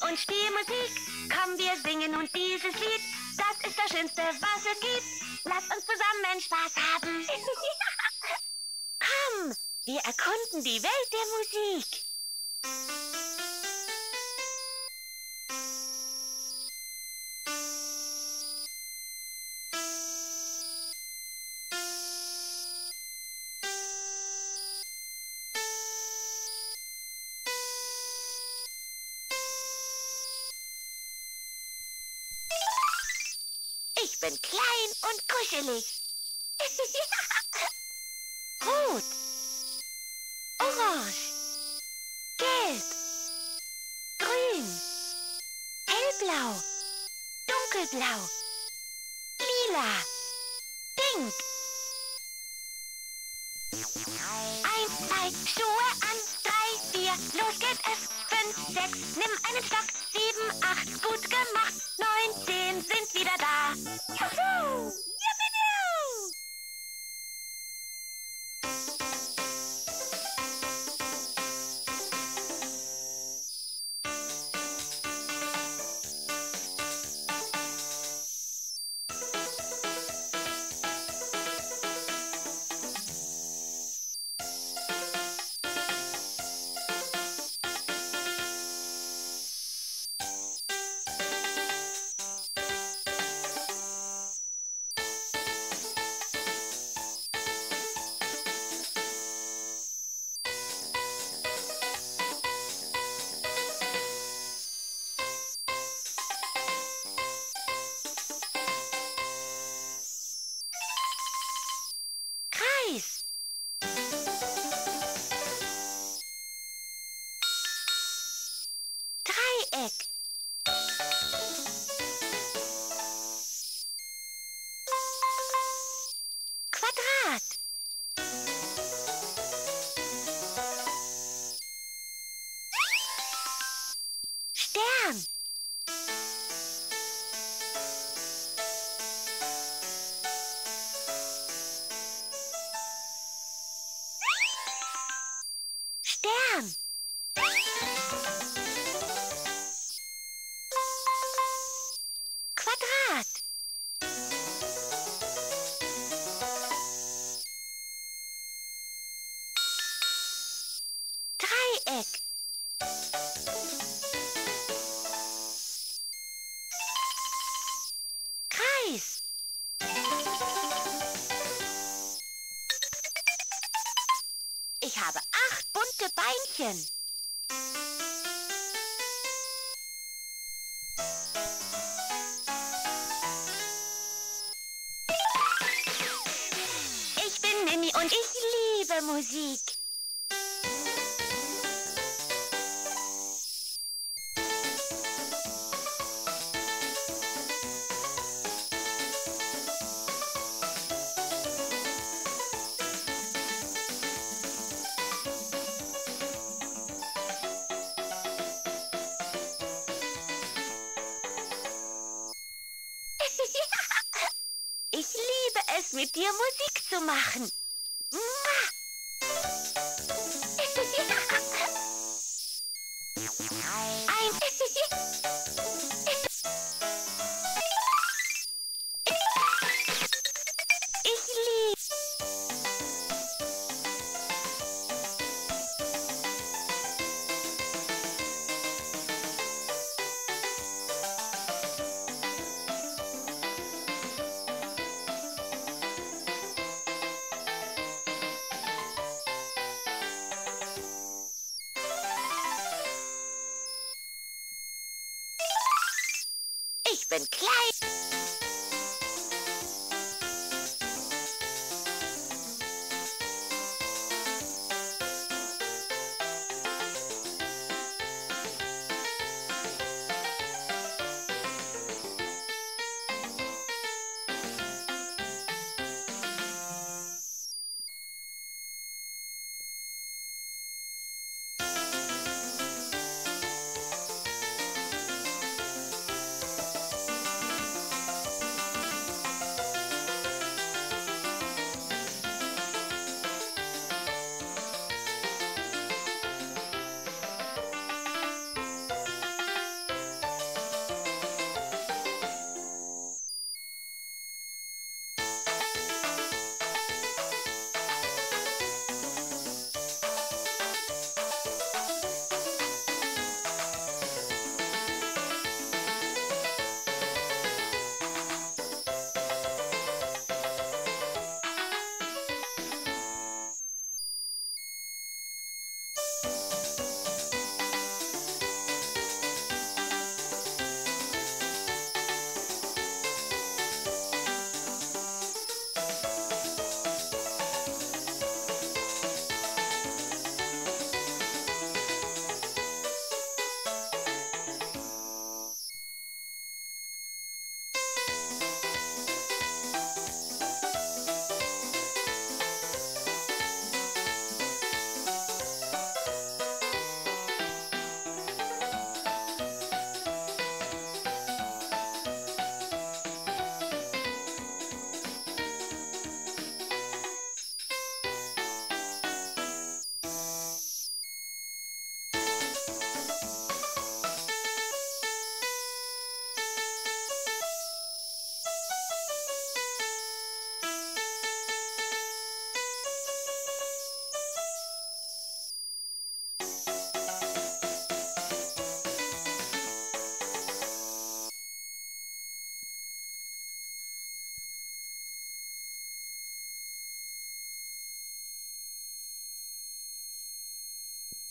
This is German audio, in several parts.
und Spielmusik. Komm, wir singen nun dieses Lied. Das ist das Schönste, was es gibt. Lass uns zusammen Spaß haben. Komm, wir erkunden die Welt der Musik. Ich bin klein und kuschelig. Rot, orange, gelb, grün, hellblau, dunkelblau, lila, pink. 1, 2, Schuhe an, 3, 4, los geht es. 5, 6, nimm einen Stock. 7, 8, gut gemacht. 9, 10 sind wieder da. Juhu! Juhu! Kreis. Dreieck. Quadrat. Stern. Stern. Quadrat. Dreieck. Kreis. Ich habe 8 bunte Beinchen. Ich bin Mimi und ich liebe Musik. Ich liebe es, mit dir Musik zu machen. Mua! Ich liebe. Ich bin klein.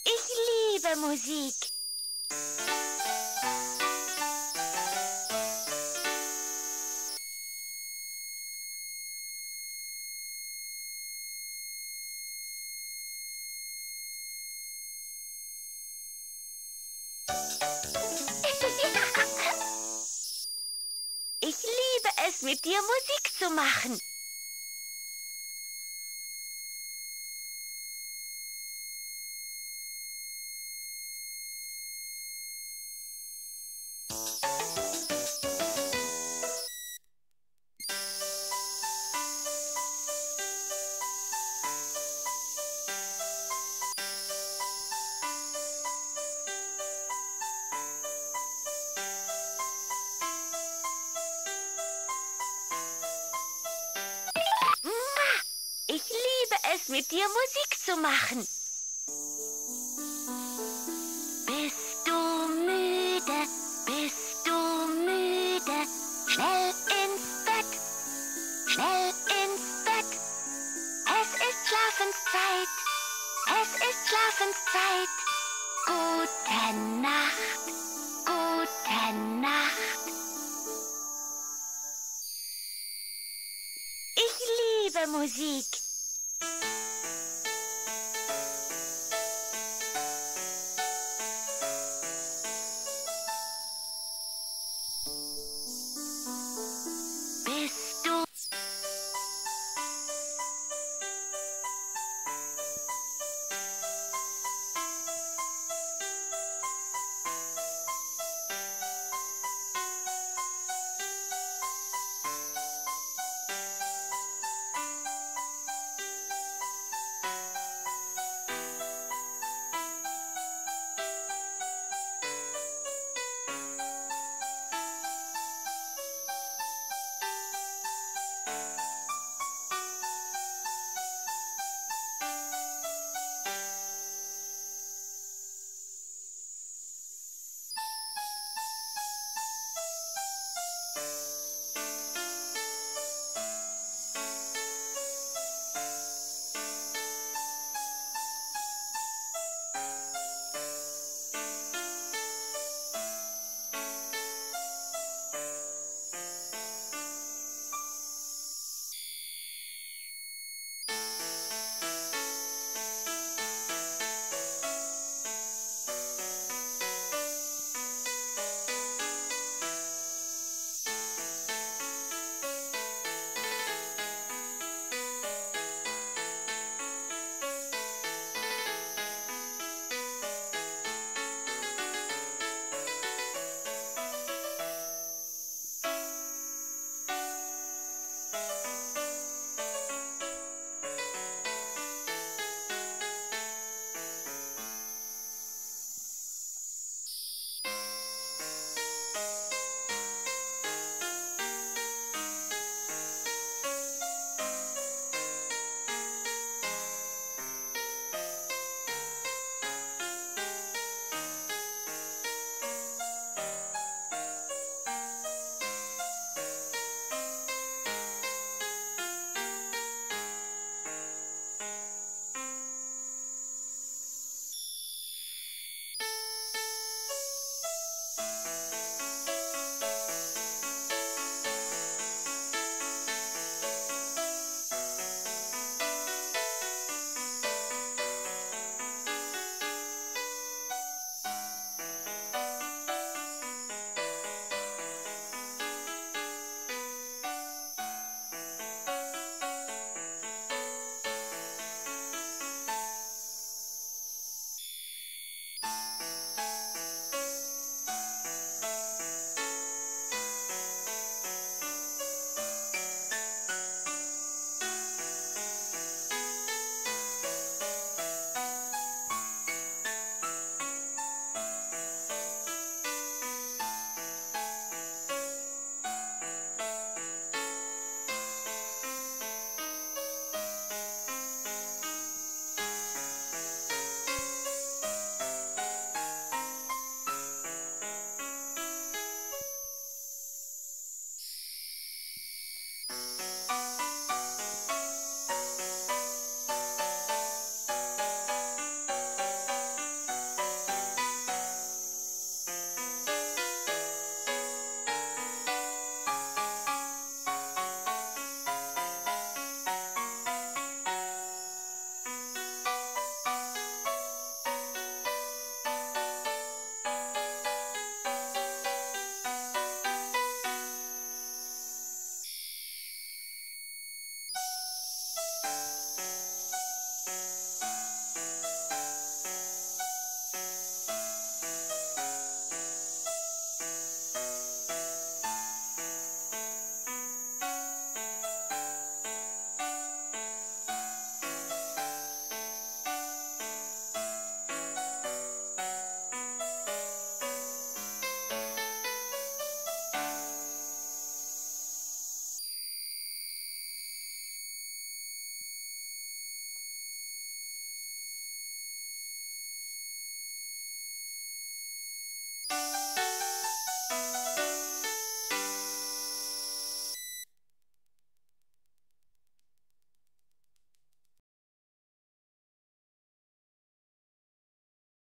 Ich liebe Musik. Ich liebe es, mit dir Musik zu machen. Ich liebe es, mit dir Musik zu machen. Bist du müde? Bist du müde? Schnell ins Bett, schnell ins Bett. Es ist Schlafenszeit, es ist Schlafenszeit. Gute Nacht, gute Nacht. Ich liebe Musik.